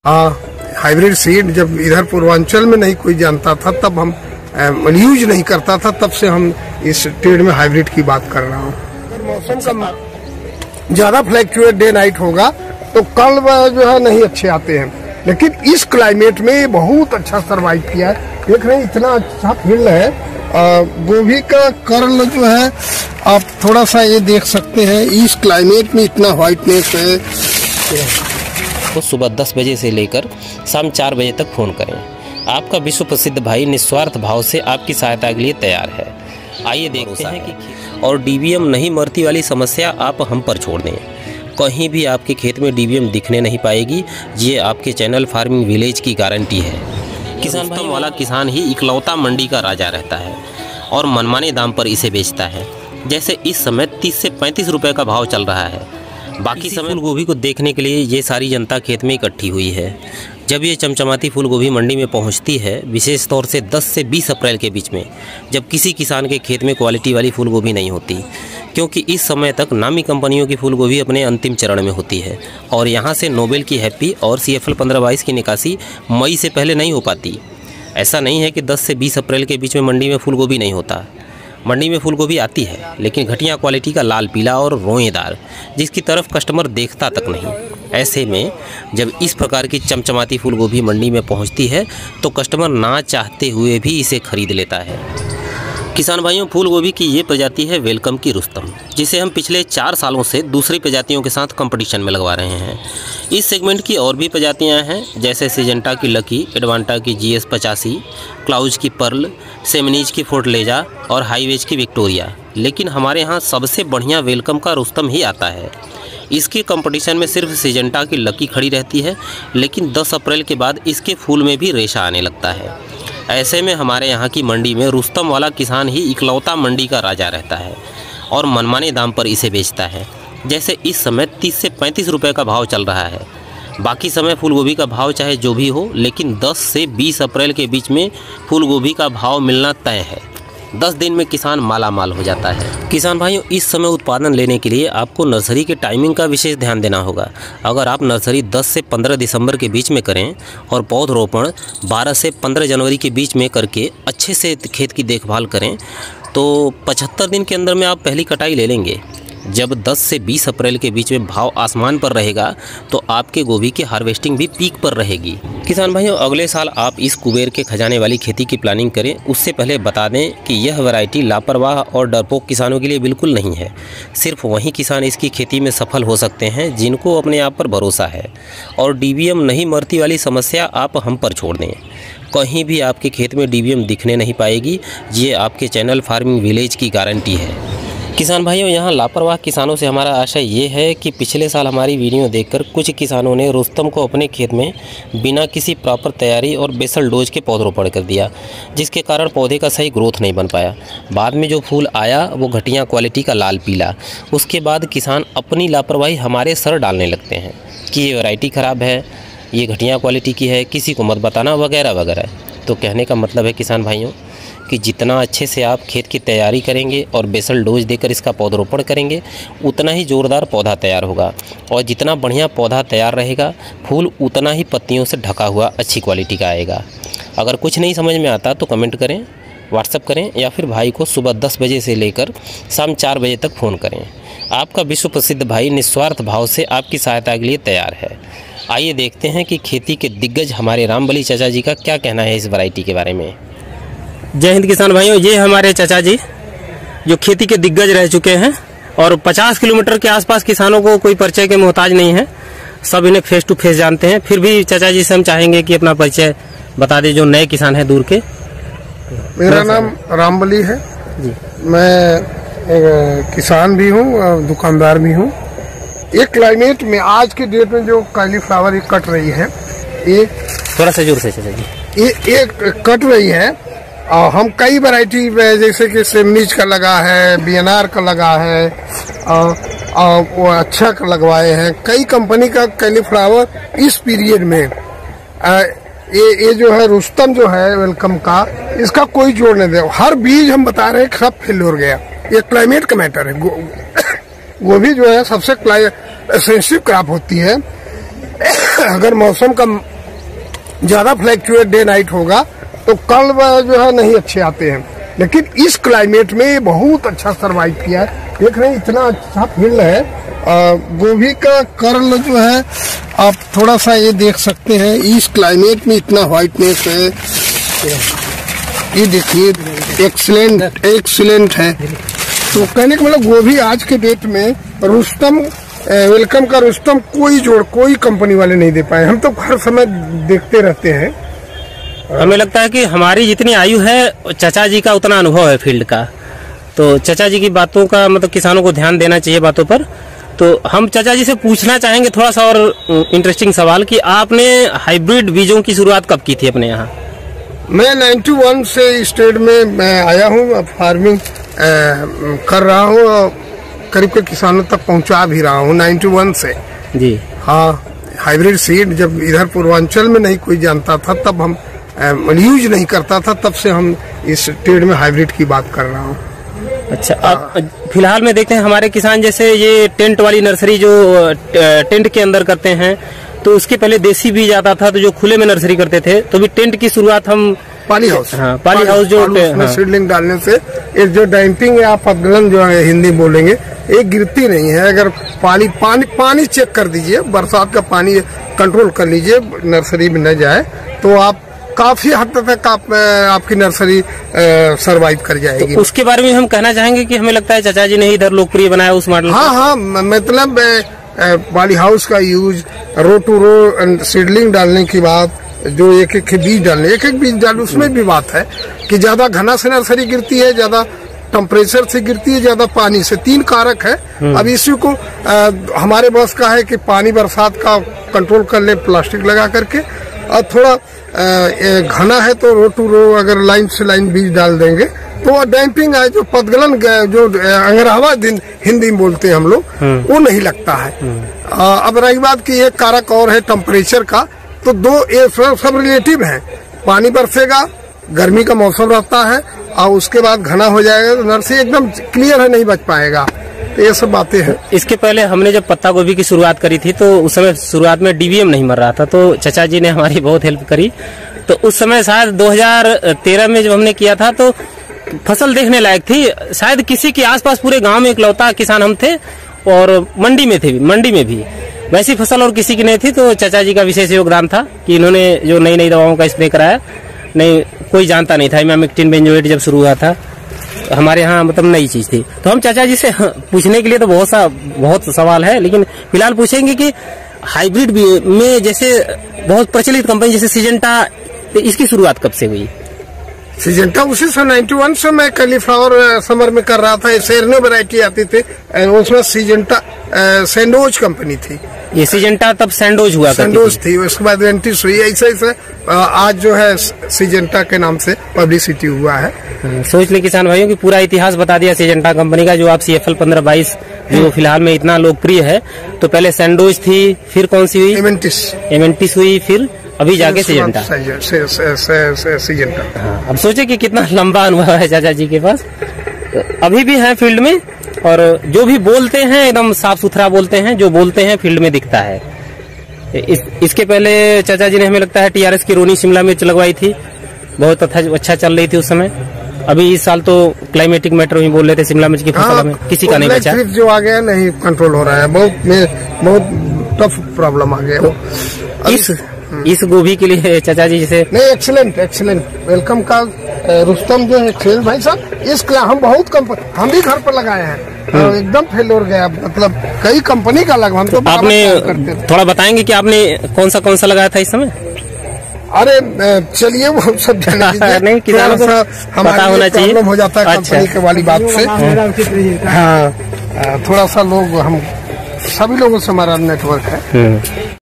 Hybrid seed जब इधर पूर्वांचल में नहीं कोई जानता था, तब हम यूज नहीं करता था, तब से हम इस ट्रेड में हाइब्रिड की बात कर रहा हूँ। अगर मौसम का ज्यादा फ्लैक्चुएट डे नाइट होगा तो कल जो है नहीं अच्छे आते हैं, लेकिन इस क्लाइमेट में ये बहुत अच्छा सर्वाइव किया है। देख रहे हैं इतना अच्छा फील्ड है। गोभी का कर्ल जो है आप थोड़ा सा ये देख सकते हैं, इस क्लाइमेट में इतना व्हाइटनेस है। तो सुबह 10 बजे से लेकर शाम 4 बजे तक फ़ोन करें। आपका विश्व प्रसिद्ध भाई निस्वार्थ भाव से आपकी सहायता के लिए तैयार है। आइए देखते हैं कि और डीबीएम नहीं मरती वाली समस्या आप हम पर छोड़ दें। कहीं भी आपके खेत में डीबीएम दिखने नहीं पाएगी, ये आपके चैनल फार्मिंग विलेज की गारंटी है। किसान भाई वाला किसान ही इकलौता मंडी का राजा रहता है और मनमाने दाम पर इसे बेचता है। जैसे इस समय 30 से 35 रुपये का भाव चल रहा है। बाकी समय फूल गोभी को देखने के लिए ये सारी जनता खेत में इकट्ठी हुई है। जब ये चमचमाती फूल गोभी मंडी में पहुंचती है, विशेष तौर से 10 से 20 अप्रैल के बीच में, जब किसी किसान के खेत में क्वालिटी वाली फूल गोभी नहीं होती, क्योंकि इस समय तक नामी कंपनियों की फूल गोभी अपने अंतिम चरण में होती है और यहाँ से नोबेल की हैप्पी और CFL 1522 की निकासी मई से पहले नहीं हो पाती। ऐसा नहीं है कि 10 से 20 अप्रैल के बीच में मंडी में फूल गोभी नहीं होता। मंडी में फूल गोभी आती है, लेकिन घटिया क्वालिटी का लाल पीला और रोएदार, जिसकी तरफ कस्टमर देखता तक नहीं। ऐसे में जब इस प्रकार की चमचमाती फूल गोभी मंडी में पहुंचती है तो कस्टमर ना चाहते हुए भी इसे खरीद लेता है। किसान भाइयों, फूल गोभी की ये प्रजाति है वेलकम की रुस्तम, जिसे हम पिछले 4 सालों से दूसरी प्रजातियों के साथ कंपटीशन में लगवा रहे हैं। इस सेगमेंट की और भी प्रजातियां हैं, जैसे सिजेंटा की लकी, एडवांटा की GS 85, क्लाउज की पर्ल, सेमनीज की फोर्टलेजा और हाईवेज की विक्टोरिया। लेकिन हमारे यहाँ सबसे बढ़िया वेलकम का रुस्तम ही आता है। इसके कंपटीशन में सिर्फ सिजेंटा की लकी खड़ी रहती है, लेकिन 10 अप्रैल के बाद इसके फूल में भी रेशा आने लगता है। ऐसे में हमारे यहाँ की मंडी में रुस्तम वाला किसान ही इकलौता मंडी का राजा रहता है और मनमाने दाम पर इसे बेचता है। जैसे इस समय 30 से 35 रुपये का भाव चल रहा है। बाकी समय फूल गोभी का भाव चाहे जो भी हो, लेकिन 10 से 20 अप्रैल के बीच में फूल गोभी का भाव मिलना तय है। 10 दिन में किसान माला माल हो जाता है। किसान भाइयों, इस समय उत्पादन लेने के लिए आपको नर्सरी के टाइमिंग का विशेष ध्यान देना होगा। अगर आप नर्सरी 10 से 15 दिसंबर के बीच में करें और पौधरोपण 12 से 15 जनवरी के बीच में करके अच्छे से खेत की देखभाल करें तो 75 दिन के अंदर में आप पहली कटाई ले लेंगे। जब 10 से 20 अप्रैल के बीच में भाव आसमान पर रहेगा तो आपके गोभी की हार्वेस्टिंग भी पीक पर रहेगी। किसान भाइयों, अगले साल आप इस कुबेर के खजाने वाली खेती की प्लानिंग करें। उससे पहले बता दें कि यह वैरायटी लापरवाह और डरपोक किसानों के लिए बिल्कुल नहीं है। सिर्फ वही किसान इसकी खेती में सफल हो सकते हैं जिनको अपने आप पर भरोसा है। और डीबीएम नहीं मरती वाली समस्या आप हम पर छोड़ दें। कहीं भी आपके खेत में डीबीएम दिखने नहीं पाएगी, ये आपके चैनल फार्मिंग विलेज की गारंटी है। किसान भाइयों, यहाँ लापरवाह किसानों से हमारा आशय ये है कि पिछले साल हमारी वीडियो देखकर कुछ किसानों ने रुस्तम को अपने खेत में बिना किसी प्रॉपर तैयारी और बेसल डोज के पौधरोपण कर दिया, जिसके कारण पौधे का सही ग्रोथ नहीं बन पाया। बाद में जो फूल आया वो घटिया क्वालिटी का लाल पीला। उसके बाद किसान अपनी लापरवाही हमारे सर डालने लगते हैं कि ये वैरायटी ख़राब है, ये घटिया क्वालिटी की है, किसी को मत बताना वगैरह वगैरह। तो कहने का मतलब है किसान भाइयों कि जितना अच्छे से आप खेत की तैयारी करेंगे और बेसल डोज देकर इसका पौधरोपण करेंगे, उतना ही ज़ोरदार पौधा तैयार होगा। और जितना बढ़िया पौधा तैयार रहेगा, फूल उतना ही पत्तियों से ढका हुआ अच्छी क्वालिटी का आएगा। अगर कुछ नहीं समझ में आता तो कमेंट करें, व्हाट्सअप करें या फिर भाई को सुबह 10 बजे से लेकर शाम 4 बजे तक फ़ोन करें। आपका विश्व प्रसिद्ध भाई निस्वार्थ भाव से आपकी सहायता के लिए तैयार है। आइए देखते हैं कि खेती के दिग्गज हमारे रामबली चाचा जी का क्या कहना है इस वैरायटी के बारे में। जय हिंद किसान भाइयों, ये हमारे चाचा जी जो खेती के दिग्गज रह चुके हैं और 50 किलोमीटर के आसपास किसानों को कोई परिचय के मोहताज नहीं है, सब इन्हें फेस टू फेस जानते हैं। फिर भी चाचा जी से हम चाहेंगे कि अपना परिचय बता दें जो नए किसान हैं दूर के। मेरा नाम रामबली है जी। मैं एक किसान भी हूँ और दुकानदार भी हूँ। ये क्लाइमेट में आज के डेट में जो कॉलीफ्लावर कट रही है, ये थोड़ा सा जोर से चाचा जी, ये कट रही है। हम कई वैरायटी जैसे कि सेमनीज का लगा है, BNR का लगा है, वो अच्छा का लगवाए हैं। कई कंपनी का कॉलीफ्लावर इस पीरियड में ये जो है रुस्तम जो है वेलकम का, इसका कोई जोड़ नहीं दे। हर बीज हम बता रहे हैं सब फेल हो गया। ये क्लाइमेट का मैटर है। गोभी जो है सबसे सेंसिटिव क्रॉप होती है। अगर मौसम का ज्यादा फ्लैक्चुएट डे नाइट होगा तो कल जो है नहीं अच्छे आते हैं, लेकिन इस क्लाइमेट में ये बहुत अच्छा सरवाइव किया है। देख रहे हैं इतना अच्छा फील्ड है। गोभी का कर्ल जो है आप थोड़ा सा ये देख सकते हैं, इस क्लाइमेट में इतना व्हाइटनेस है, ये देखिए एक्सीलेंट है। तो कहने का मतलब गोभी आज के डेट में रुस्तम वेलकम का रुस्तम कोई कंपनी वाले नहीं दे पाए। हम तो हर समय देखते रहते हैं। हमें लगता है कि हमारी जितनी आयु है चाचा जी का उतना अनुभव है फील्ड का, तो चाचा जी की बातों का मतलब किसानों को ध्यान देना चाहिए बातों पर। तो हम चाचा जी से पूछना चाहेंगे थोड़ा सा और इंटरेस्टिंग सवाल कि आपने हाइब्रिड बीजों की शुरुआत कब की थी अपने यहाँ? मैं 91 से स्टेट में मैं आया हूँ, फार्मिंग कर रहा हूँ, करीब के किसानों तक पहुँचा भी रहा हूँ 91 से जी। हाँ, हाइब्रिड सीड जब इधर पूर्वांचल में नहीं कोई जानता था तब हम यूज नहीं करता था, तब से हम इस ट्रेड में हाइब्रिड की बात कर रहा हूँ। अच्छा, अब फिलहाल में देखते हैं हमारे किसान जैसे ये टेंट वाली नर्सरी जो टेंट के अंदर करते हैं, तो उसके पहले देसी बीज आता था तो जो खुले में नर्सरी करते थे, तो भी टेंट की शुरुआत हम पाली हाउस, हाँ, पाली हाउस जो सीडलिंग डालने से ये जो डैम्पिंग या पतगलन जो है हिंदी बोलेंगे, ये गिरती नहीं है। अगर पानी चेक कर दीजिए, बरसात का पानी कंट्रोल कर लीजिए, नर्सरी में न जाए तो आप काफी हद तक आपकी नर्सरी सरवाइव कर जाएगी। तो उसके बारे में हम कहना चाहेंगे कि हमें लगता है चाचा जी ने इधर लोकप्रिय बनाया उस मॉडल। हाँ, मतलब पॉली हाउस का use, row to row seedling डालने की बात, जो एक बीज डालने उसमें भी बात है कि ज्यादा घना से नर्सरी गिरती है, ज्यादा टेम्परेचर से गिरती है, ज्यादा पानी से, 3 कारक है। अब इसी को हमारे बस का है कि पानी बरसात का कंट्रोल कर ले प्लास्टिक लगा करके, और थोड़ा घना है तो रो टू रो अगर लाइन से लाइन बीज डाल देंगे तो डैम्पिंग है, जो पतगलन जो अंगरावा हिंदी में बोलते हैं हम लोग, वो नहीं लगता है। अब रही बात की एक कारक और है टेम्परेचर का, तो ये सब रिलेटिव है। पानी बरसेगा, गर्मी का मौसम रहता है, और उसके बाद घना हो जाएगा तो नर्सरी एकदम क्लियर है, नहीं बच पाएगा। तो ये सब बातें हैं। इसके पहले हमने जब पत्ता गोभी की शुरुआत करी थी तो उस समय शुरुआत में डीवीएम नहीं मर रहा था, तो चाचा जी ने हमारी बहुत हेल्प करी। तो उस समय शायद 2013 में जब हमने किया था तो फसल देखने लायक थी, शायद किसी के आसपास पूरे गांव में इकलौता किसान हम थे, और मंडी में भी वैसी फसल और किसी की नहीं थी। तो चाचा जी का विशेष योगदान था कि इन्होंने जो नई दवाओं का स्प्रे कराया, नहीं कोई जानता नहीं था। इमामेक्टिन बेंजोएट जब शुरू हुआ था हमारे यहाँ, मतलब नई चीज थी। तो हम चाचा जी से पूछने के लिए तो बहुत सवाल है, लेकिन फिलहाल पूछेंगे कि हाइब्रिड में जैसे बहुत प्रचलित कंपनी जैसे सिजेंटा, इसकी शुरुआत कब से हुई? सिजेंटा उसी से 91 से मैं कैलीफ्लावर समर में कर रहा था। सेरनो वैरायटी आती थी, उसमें सिजेंटा सैंडोज कंपनी थी। ये सिजेंटा तब सैंडोज हुआ, सैंडोज थी, उसके बाद वेंटिस हुई, ऐसे आज जो है सिजेंटा के नाम से पब्लिसिटी हुआ है। सोच ले किसान भाइयों की पूरा इतिहास बता दिया सिजेंटा कंपनी का, जो आप CFL 1522 जो फिलहाल में इतना लोकप्रिय है। तो पहले सैंडोज थी, फिर कौन सी हुई? एमेंटिस हुई, फिर अभी जाके सिजेंटा। हाँ, अब सोचे कि कितना लंबा अनुभव है चाचा जी के पास। अभी भी है फील्ड में, और जो भी बोलते हैं एकदम साफ सुथरा बोलते हैं, जो बोलते हैं फील्ड में दिखता है। इसके पहले चाचा जी ने हमें लगता है TRS की रोनी शिमला मिर्च लगवाई थी, बहुत अच्छा चल रही थी उस समय। अभी इस साल तो क्लाइमेटिक मैटर ही बोल रहे थे शिमला मिर्च की फसल में किसी का नहीं बचा, जो आ गया नहीं कंट्रोल हो रहा है, बहुत टफ प्रॉब्लम आ गया। इस गोभी के लिए चाचा जी जैसे नहीं, एक्सीलेंट वेलकम का रुस्तम जो है खेल भाई साहब, इसके हम भी घर पर लगाए हैं, एकदम फेल गया, मतलब कई कंपनी का लगा। हम तो आपने थोड़ा बताएंगे कि आपने कौन सा लगाया था इस समय? अरे चलिए वो सब नहीं, किसानों को पता होना चाहिए, हो जाता है कंपनी के वाली बात से। हाँ, थोड़ा सा लोग हम सभी लोगों से हमारा नेटवर्क है।